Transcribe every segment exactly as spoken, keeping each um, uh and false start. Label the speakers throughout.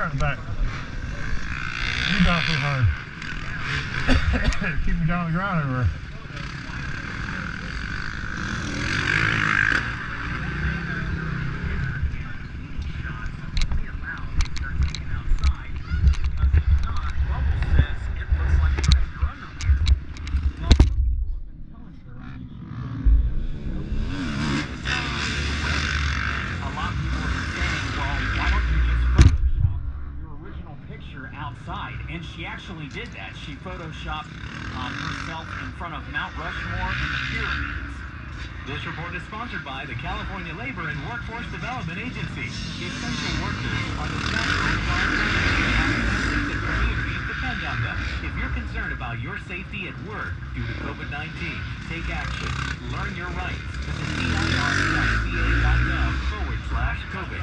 Speaker 1: front and back. You down so hard. Keep me down on the ground everywhere.
Speaker 2: Outside, and she actually did that. She photoshopped um, herself in front of Mount Rushmore and the pyramids. This report is sponsored by the California Labor and Workforce Development Agency. Essential workers are the backbone of our economy, and communities depend on them. If you're concerned about your safety at work due to COVID nineteen, take action. Learn your rights. Visit C I R dot C A dot gov forward slash COVID.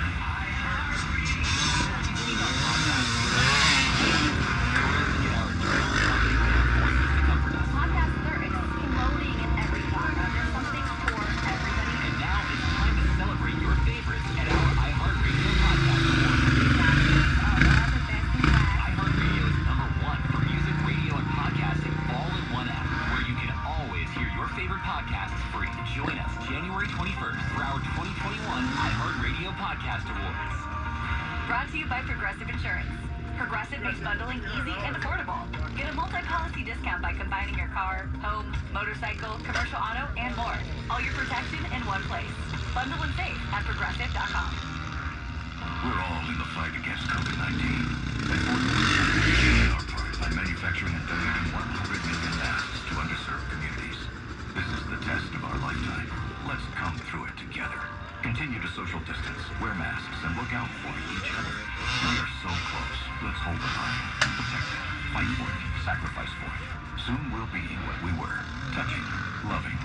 Speaker 2: Join us January twenty-first for our twenty twenty-one iHeartRadio Podcast Awards.
Speaker 3: Brought to you by Progressive Insurance. Progressive makes bundling easy and affordable. Get a multi-policy discount by combining your car, home, motorcycle, commercial auto, and more. All your protection in one place. Bundle and save at Progressive dot com.
Speaker 4: We're all in the fight against COVID nineteen. At Ford, we're doing our part by manufacturing and donating one hundred million masks to underserved communities. This is the test of our lifetime. Let's come through it together. Continue to social distance, wear masks, and look out for each other. We are so close. Let's hold the line. Protect it. Fight for it. Sacrifice for it. Soon we'll be what we were. Touching. Loving.